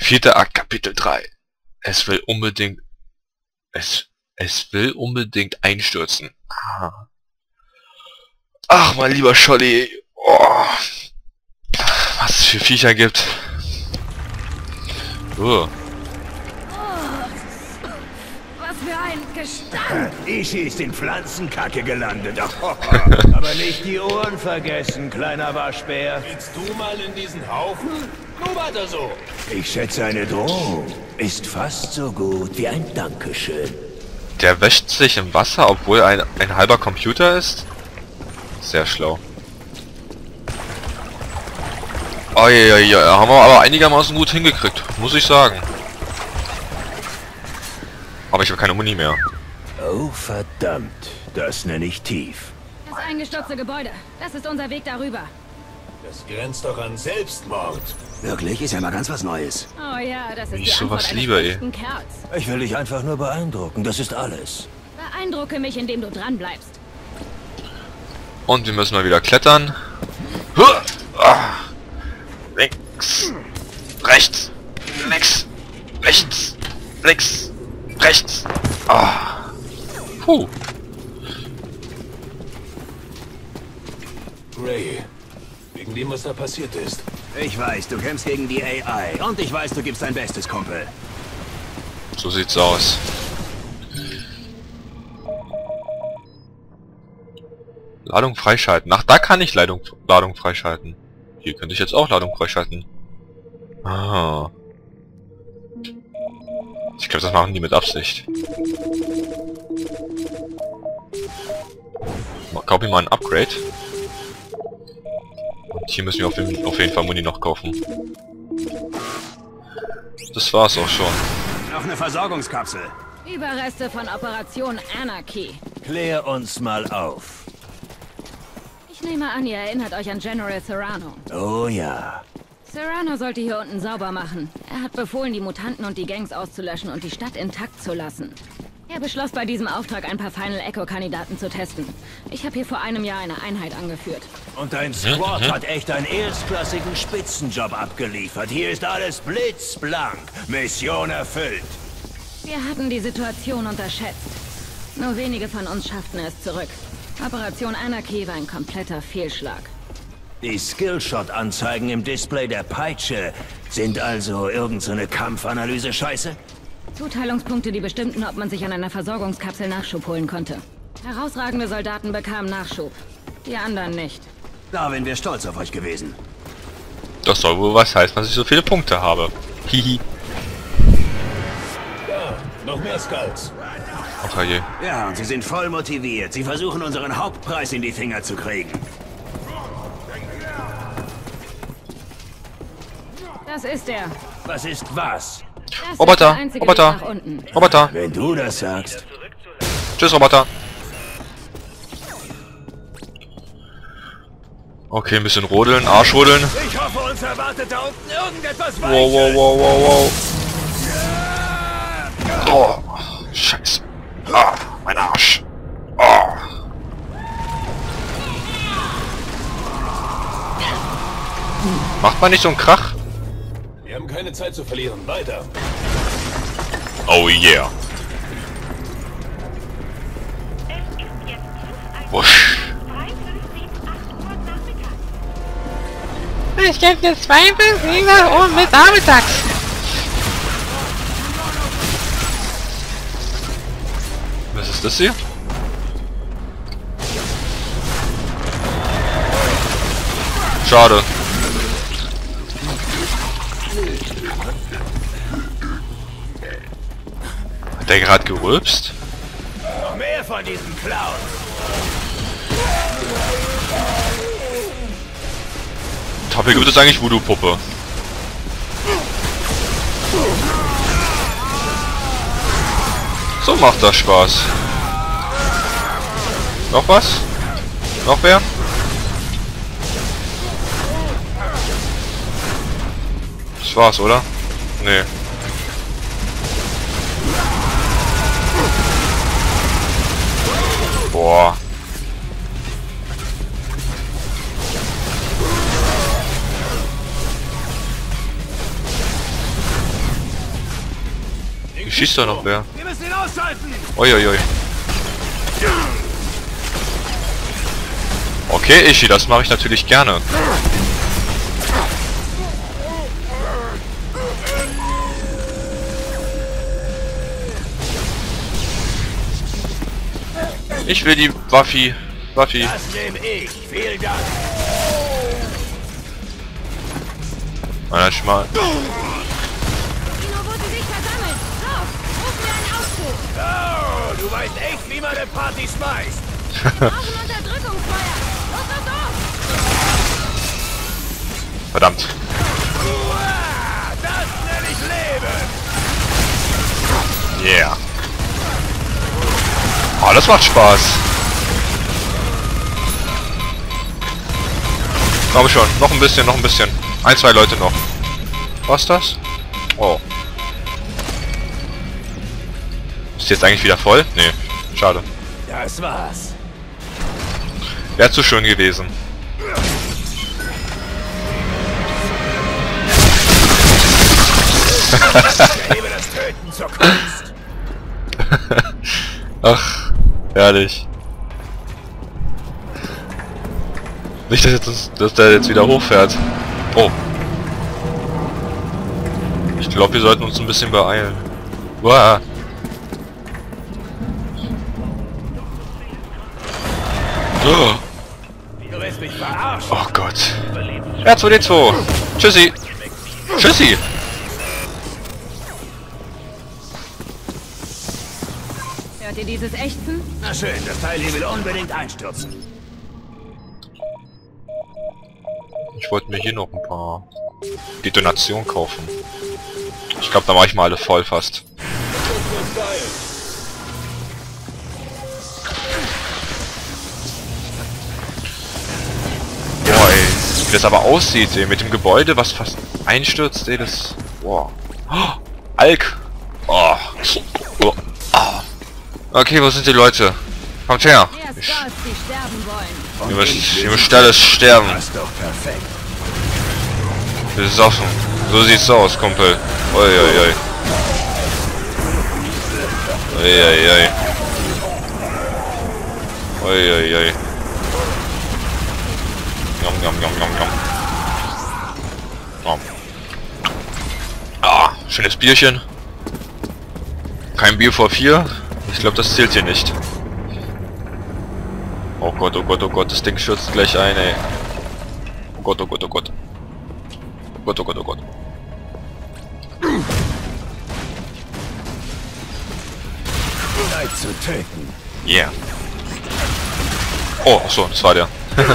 4. Akt, Kapitel 3. Es will unbedingt... Es will unbedingt einstürzen. Ah. Ach, mein lieber Scholli. Oh. Was es für Viecher gibt. Oh. Was für ein Gestank! Ishi ist in Pflanzenkacke gelandet. Aber nicht die Ohren vergessen, kleiner Waschbär. Willst du mal in diesen Haufen? Nur weiter so. Ich schätze, eine Drohung ist fast so gut wie ein Dankeschön. Der wäscht sich im Wasser, obwohl ein halber Computer ist? Sehr schlau. Oh ja, haben wir aber einigermaßen gut hingekriegt, muss ich sagen. Aber ich habe keine Muni mehr. Oh verdammt, das nenne ich tief. Das eingestürzte Gebäude. Das ist unser Weg darüber. Das grenzt doch an Selbstmord. Wirklich? Ist ja mal ganz was Neues. Oh ja, das ist Wie die ich Antwort sowas eines liebe, ey. echten Kerls. Ich will dich einfach nur beeindrucken, das ist alles. Beeindrucke mich, indem du dran bleibst. Und wir müssen mal wieder klettern. Links. Rechts. Links. Rechts. Links. Rechts. Ah. Puh. Ray, wegen dem, was da passiert ist. Ich weiß, du kämpfst gegen die AI. Und ich weiß, du gibst dein Bestes, Kumpel. So sieht's aus. Ladung freischalten. Ach, da kann ich Ladung freischalten. Hier könnte ich jetzt auch Ladung freischalten. Ah. Ich glaube, das machen die mit Absicht. Kauf mir mal ein Upgrade. Und hier müssen wir auf jeden Fall Muni noch kaufen. Das war's auch schon. Noch eine Versorgungskapsel. Überreste von Operation Anarchy. Klär uns mal auf. Ich nehme an, ihr erinnert euch an General Serrano. Oh ja. Serrano sollte hier unten sauber machen. Er hat befohlen, die Mutanten und die Gangs auszulöschen und die Stadt intakt zu lassen. Er beschloss bei diesem Auftrag ein paar Final Echo-Kandidaten zu testen. Ich habe hier vor einem Jahr eine Einheit angeführt. Und dein Squad hat echt einen erstklassigen Spitzenjob abgeliefert. Hier ist alles blitzblank. Mission erfüllt. Wir hatten die Situation unterschätzt. Nur wenige von uns schafften es zurück. Operation Anarchy war ein kompletter Fehlschlag. Die Skillshot-Anzeigen im Display der Peitsche sind also irgendeine Kampfanalyse-Scheiße? Zuteilungspunkte, die bestimmten, ob man sich an einer Versorgungskapsel Nachschub holen konnte. Herausragende Soldaten bekamen Nachschub. Die anderen nicht. Da wären wir stolz auf euch gewesen. Das soll wohl was heißen, dass ich so viele Punkte habe. Hihi. Ja, noch mehr Skulls. Ach je. Ja, und sie sind voll motiviert. Sie versuchen, unseren Hauptpreis in die Finger zu kriegen. Das ist er. Was ist was? Das Roboter, ist der einzige Roboter. Weg nach unten. Roboter. Wenn du das sagst. Tschüss, Roboter. Okay, ein bisschen rodeln, Arschrodeln. Ich hoffe, uns erwartet da unten irgendetwas Wow, wow, wow, wow, wow. Oh, Scheiße. Ah, mein Arsch. Oh. Macht man nicht so einen Krach? Wir haben keine Zeit zu verlieren. Weiter. Oh yeah. Wusch. Ich gebe dir 2 bis 7 Uhr mit nachmittags. Was ist das hier? Schade. Hat der gerade gerülpst? Noch mehr von diesen Clowns. Toppel gibt es eigentlich Voodoo-Puppe. So macht das Spaß. Noch was? Noch wer? Das war's, oder? Nee. Boah. Hier schießt doch noch wer. Wir müssen ihn ausschalten! Uiuiui. Okay, Ishi, das mache ich natürlich gerne. Ich will die Waffi. Das nehme ich. Vielen Dank. Einer Schmal. Kino, wo sie sich versammelt. Los, ruf mir einen Aufzug. Oh, du weißt echt, wie man eine Party schmeißt. Wir brauchen Unterdrückungsfeuer. Los, los, los. Verdammt. Uah, das nenne ich Leben. Yeah. Oh, das macht Spaß. Komm schon, noch ein bisschen, noch ein bisschen. Ein, zwei Leute noch. Was das? Oh. Ist jetzt eigentlich wieder voll? Nee, schade. Das war's. Wäre zu schön gewesen. Ich erhebe das Töten zur Kunst. Ach, herrlich. Nicht, dass der jetzt wieder hochfährt. Oh. Ich glaube, wir sollten uns ein bisschen beeilen. Uah. Oh. Du willst mich verarschen. Oh Gott. R2D2. Tschüssi. Tschüssi. Hört ihr dieses Ächzen? Na schön, das Teil hier will unbedingt einstürzen. Ich wollte mir hier noch ein paar Detonationen kaufen. Ich glaube, da mache ich mal alle voll fast. Boah, ey, wie das aber aussieht, ey, mit dem Gebäude, was fast einstürzt, ey, das... Boah. Oh, Alk! Oh. Oh. Oh. Okay, wo sind die Leute? Kommt her! Erst Gott, die sterben wollen. Ihr müsst alles sterben. Das ist doch perfekt. Besoffen. So sieht's aus, Kumpel. Uiuiui. Uiuiui. Uiuiui. Nom nom nom nom nom. Nom. Ah, schönes Bierchen. Kein Bier vor 4. Ich glaube, das zählt hier nicht. Oh Gott, oh Gott, oh Gott, das Ding stürzt gleich ein, ey. Oh Gott, oh Gott, oh Gott. Oh Gott, oh Gott, oh Gott. Zeit zu töten. Yeah. Oh, achso, das war der.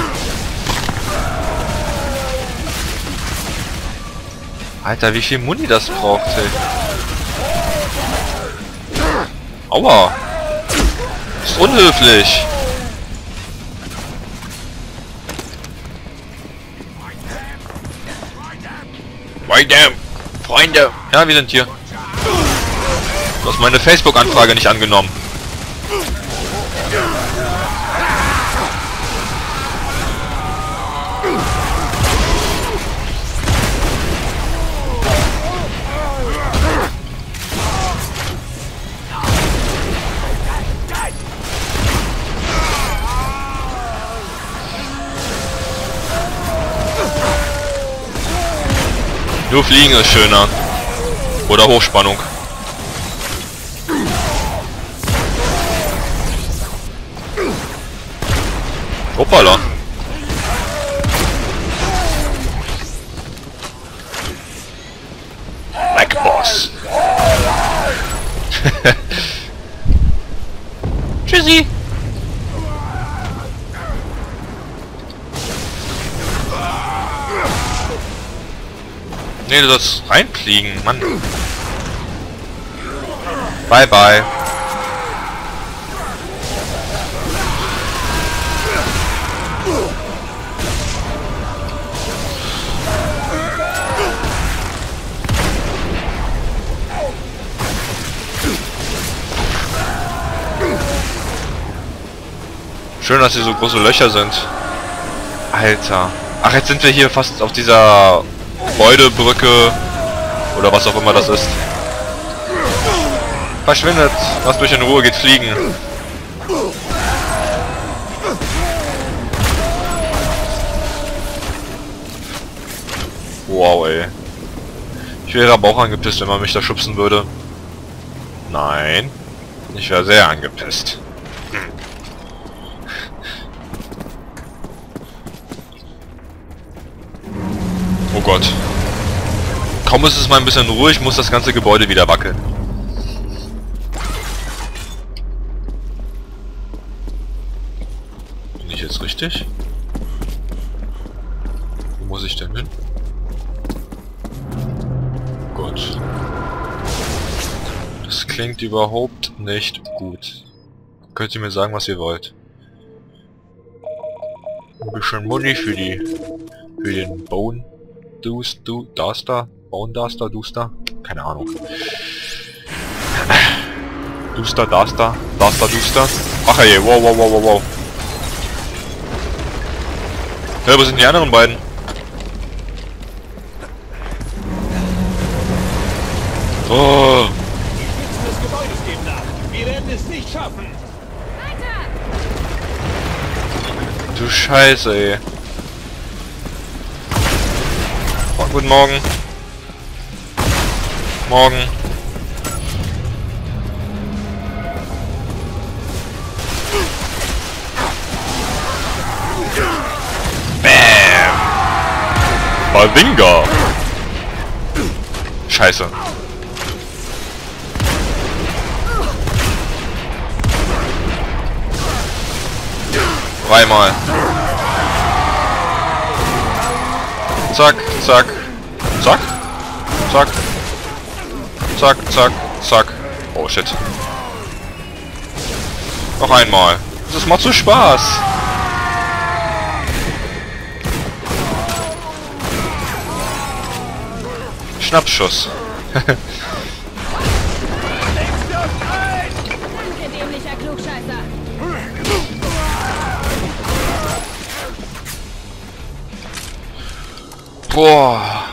Alter, wie viel Muni das braucht, ey. Aua. Das ist unhöflich. Freunde! Ja, wir sind hier. Du hast meine Facebook-Anfrage nicht angenommen. Nur Fliegen ist schöner. Oder Hochspannung. Hoppala. Black Boss. Tschüssi. Nee, du sollst reinfliegen, Mann. Bye bye. Schön, dass hier so große Löcher sind. Alter. Ach, jetzt sind wir hier fast auf dieser Gebäudebrücke oder was auch immer das ist. Verschwindet! Lasst euch in Ruhe, geht fliegen! Wow, ey. Ich wäre aber auch angepisst, wenn man mich da schubsen würde. Nein. Ich wäre sehr angepisst. Oh Gott. Kaum ist es mal ein bisschen ruhig, muss das ganze Gebäude wieder wackeln. Bin ich jetzt richtig? Wo muss ich denn hin? Gut. Das klingt überhaupt nicht gut. Könnt ihr mir sagen, was ihr wollt? Ein bisschen Money für den Bone Duster? Bone Duster? Keine Ahnung. Duster. Ach ey, wow. Ja, wo sind die anderen beiden? Oh. Des Gebäudes geben nach. Wir werden es nicht schaffen. Du Scheiße, ey. Oh, guten Morgen. Morgen. Bam. Bazinga. Scheiße. Dreimal. Zack. Oh shit. Noch einmal. Das macht so Spaß. Schnappschuss. Danke, dämlicher Klugscheißer. Boah.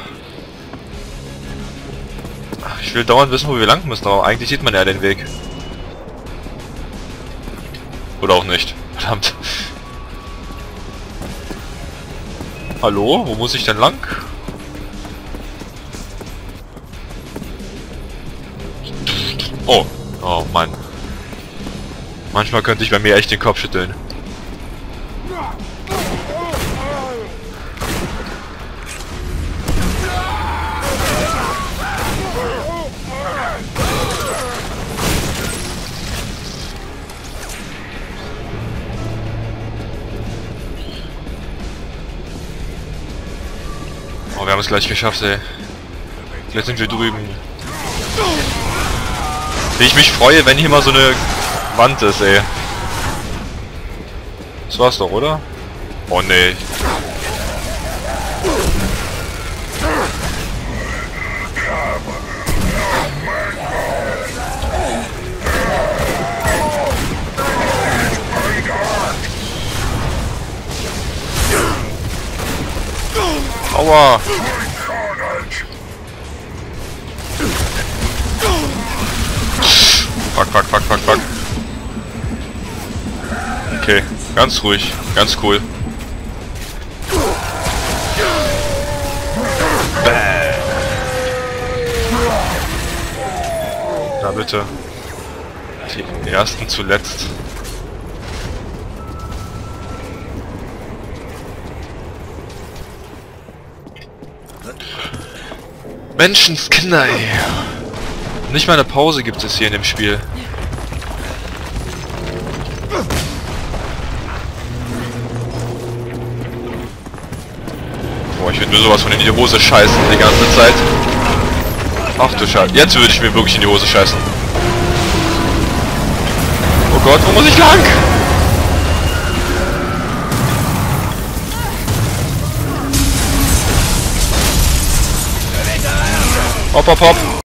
Ich will dauernd wissen, wo wir lang müssen, aber eigentlich sieht man ja den Weg. Oder auch nicht. Verdammt. Hallo? Wo muss ich denn lang? Oh. Oh Mann. Manchmal könnte ich bei mir echt den Kopf schütteln. Oh, wir haben es gleich geschafft, ey. Jetzt sind wir drüben. Wie ich mich freue, wenn hier mal so eine Wand ist, ey. Das war's doch, oder? Oh, nee. Aua! Fuck. Okay, ganz ruhig, ganz cool. Na bitte. Die ersten zuletzt. Menschenskinder, ey. Nicht mal eine Pause gibt es hier in dem Spiel. Boah, ich würde nur sowas von in die Hose scheißen die ganze Zeit. Ach du Scheiße. Jetzt würde ich mir wirklich in die Hose scheißen. Oh Gott, wo muss ich lang? Hopp.